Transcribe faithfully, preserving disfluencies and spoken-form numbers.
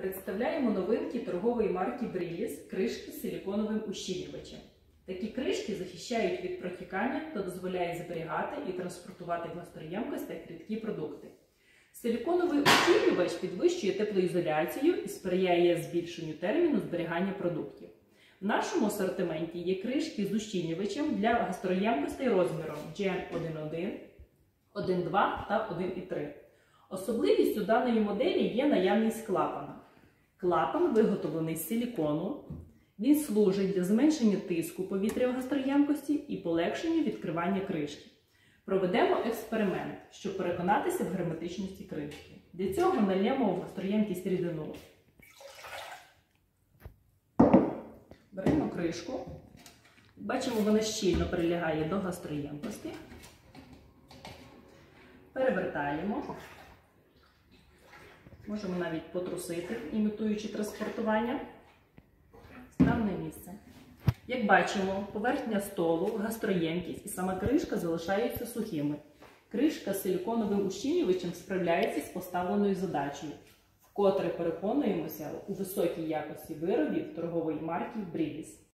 Представляємо новинки торгової марки Бріліс – кришки з силіконовим ущільнювачем. Такі кришки захищають від протікання та дозволяють зберігати і транспортувати в гастроємкостях рідкі продукти. Силіконовий ущільнювач підвищує теплоізоляцію і сприяє збільшенню терміну зберігання продуктів. В нашому асортименті є кришки з ущільнювачем для гастроємкостей розміром джі ен один крапка один, один крапка два та один крапка три. Особливістю даної моделі є наявність клапана. Клапан виготовлений з силікону. Він служить для зменшення тиску повітря в гастроємкості і полегшення відкривання кришки. Проведемо експеримент, щоб переконатися в герметичності кришки. Для цього нальємо в гастроємкість рідину. Беремо кришку. Бачимо, вона щільно прилягає до гастроємкості. Перевертаємо. Можемо навіть потрусити, імітуючи транспортування. Став на місце. Як бачимо, поверхня столу, гастроємкість і сама кришка залишаються сухими. Кришка з силіконовим ущільнювачем справляється з поставленою задачею. Вкотре переконуємося у високій якості виробів торгової марки Бріліс.